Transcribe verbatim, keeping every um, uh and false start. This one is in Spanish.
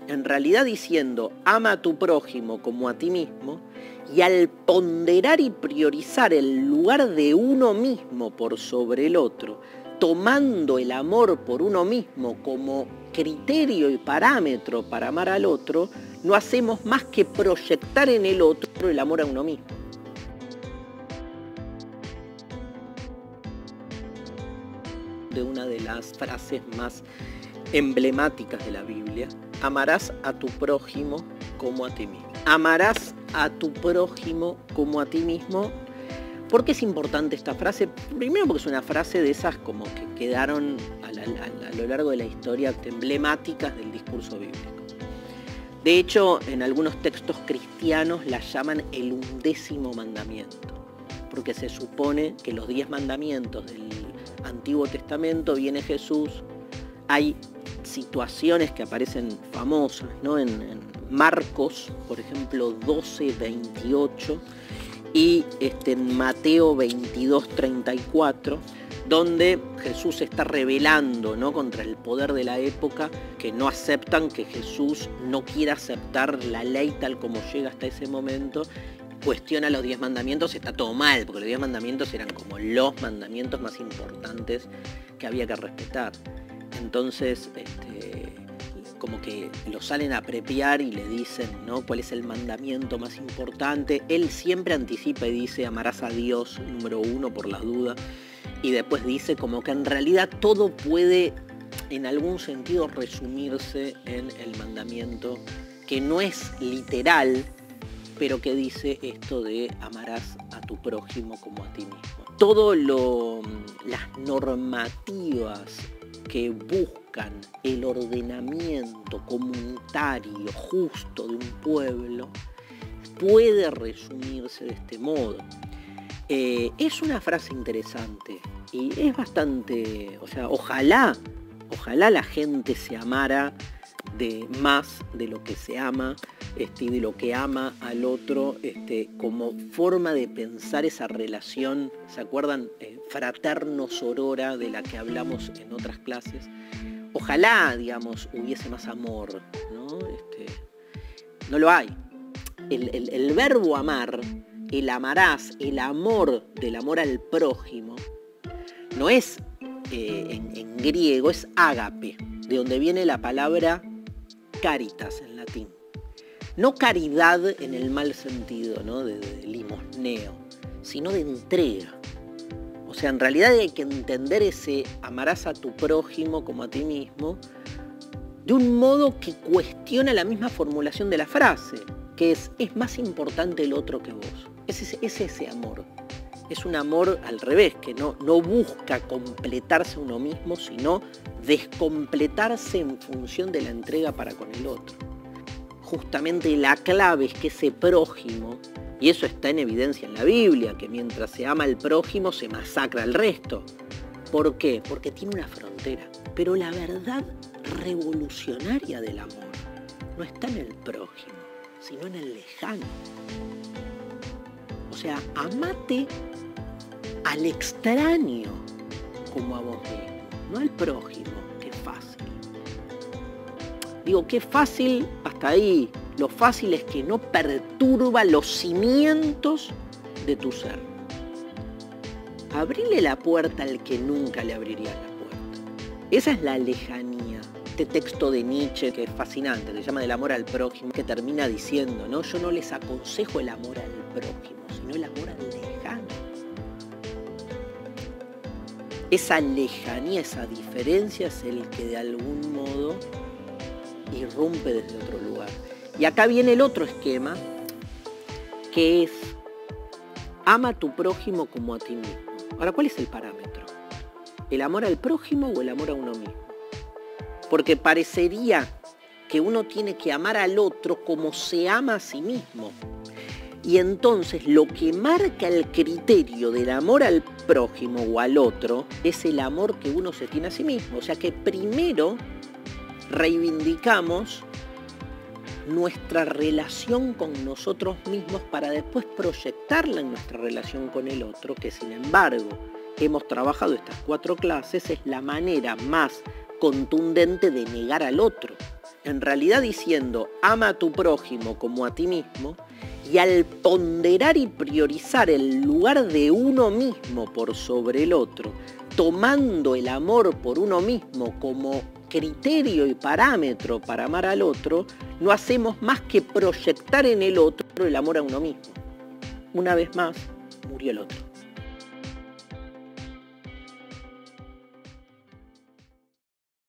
en realidad diciendo ama a tu prójimo como a ti mismo, y al ponderar y priorizar el lugar de uno mismo por sobre el otro, tomando el amor por uno mismo como criterio y parámetro para amar al otro, no hacemos más que proyectar en el otro el amor a uno mismo. De una de las frases más emblemáticas de la Biblia, amarás a tu prójimo como a ti mismo. Amarás a tu prójimo como a ti mismo. ¿Por qué es importante esta frase? Primero porque es una frase de esas como que quedaron a, la, a, a lo largo de la historia emblemáticas del discurso bíblico. De hecho, en algunos textos cristianos la llaman el undécimo mandamiento, porque se supone que los diez mandamientos del Antiguo Testamento viene Jesús. Hay situaciones que aparecen famosas, ¿no? En, en Marcos, por ejemplo, doce, veintiocho, y este, en Mateo veintidós, treinta y cuatro, donde Jesús está rebelando, ¿no?, contra el poder de la época, que no aceptan, que Jesús no quiere aceptar la ley tal como llega hasta ese momento, cuestiona los diez mandamientos. Está todo mal, porque los diez mandamientos eran como los mandamientos más importantes que había que respetar. Entonces, este, como que lo salen a prepiar y le dicen, ¿no?, cuál es el mandamiento más importante. Él siempre anticipa y dice, amarás a Dios, número uno, por las dudas. Y después dice como que en realidad todo puede, en algún sentido, resumirse en el mandamiento, que no es literal, pero que dice esto de amarás a tu prójimo como a ti mismo. Todo lo, las normativas que buscan el ordenamiento comunitario justo de un pueblo puede resumirse de este modo. Eh, es una frase interesante y es bastante, o sea, ojalá, ojalá la gente se amara de más de lo que se ama, este, y de lo que ama al otro, este, como forma de pensar esa relación. ¿Se acuerdan? Eh, fraterno sorora, de la que hablamos en otras clases. Ojalá, digamos, hubiese más amor, ¿no? Este, no lo hay. El, el, el verbo amar, el amarás, el amor del amor al prójimo, no es eh, en, en griego, es ágape, de donde viene la palabra caritas en latín. No caridad en el mal sentido, ¿no?, de, de limosneo, sino de entrega. O sea, en realidad hay que entender ese amarás a tu prójimo como a ti mismo de un modo que cuestiona la misma formulación de la frase, que es, es más importante el otro que vos. Es ese, es ese amor. Es un amor al revés, que no, no busca completarse uno mismo, sino descompletarse en función de la entrega para con el otro. Justamente la clave es que ese prójimo, y eso está en evidencia en la Biblia, que mientras se ama al prójimo se masacra al resto. ¿Por qué? Porque tiene una frontera. Pero la verdad revolucionaria del amor no está en el prójimo, sino en el lejano. O sea, amate al extraño como a vos mismo, no al prójimo. Qué fácil. Digo, qué fácil hasta ahí. Lo fácil es que no perturba los cimientos de tu ser. Abrile la puerta al que nunca le abrirías la puerta. Esa es la lejanía. Este texto de Nietzsche, que es fascinante, se llama Del amor al prójimo, que termina diciendo, ¿no?, yo no les aconsejo el amor al prójimo, sino el amor al lejano. Esa lejanía, esa diferencia es el que de algún modo irrumpe desde otro lugar. Y acá viene el otro esquema, que es ama a tu prójimo como a ti mismo. Ahora, ¿cuál es el parámetro? ¿El amor al prójimo o el amor a uno mismo? Porque parecería que uno tiene que amar al otro como se ama a sí mismo. Y entonces lo que marca el criterio del amor al prójimo o al otro es el amor que uno se tiene a sí mismo. O sea que primero reivindicamos nuestra relación con nosotros mismos para después proyectarla en nuestra relación con el otro, que sin embargo hemos trabajado estas cuatro clases, es la manera más contundente de negar al otro. en realidad diciendo ama a tu prójimo como a ti mismo, y al ponderar y priorizar el lugar de uno mismo por sobre el otro, tomando el amor por uno mismo como criterio y parámetro para amar al otro, no hacemos más que proyectar en el otro el amor a uno mismo. Una vez más, murió el otro.